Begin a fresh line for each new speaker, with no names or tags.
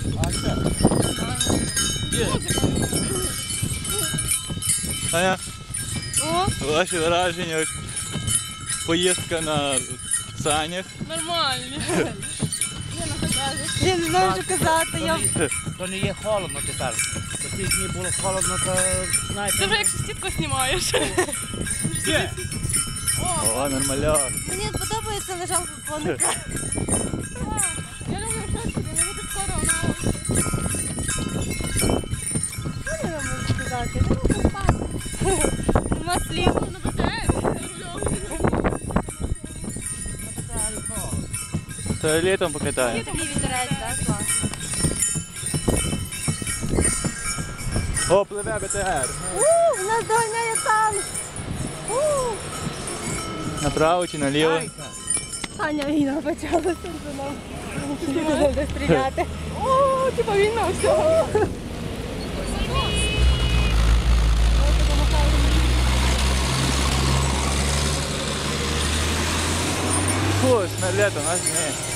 Таня,
О,
ваші враження, поїздка на санях.
нормальні. Я не знаю, що казати.
То не є холодно тепер. До тих днів було холодно, то знаєте.
Ти вже як шестітку знімаєш.
О, нормальок.
Мені подобається лежалка коника. Я люблю щось собі, не буде скоро вона. Що я можу сказати? Не можу спати. Нема слів.
Туалетом покатаємо.
Такий вітерець, так, клас.
О, пливе БТР.
Нас доганяє танк.
Направо чи наліво?
Аня, війна почалася за нам. Буде стріляти. О, типа війна, все.
Фу, снаряд у нас не.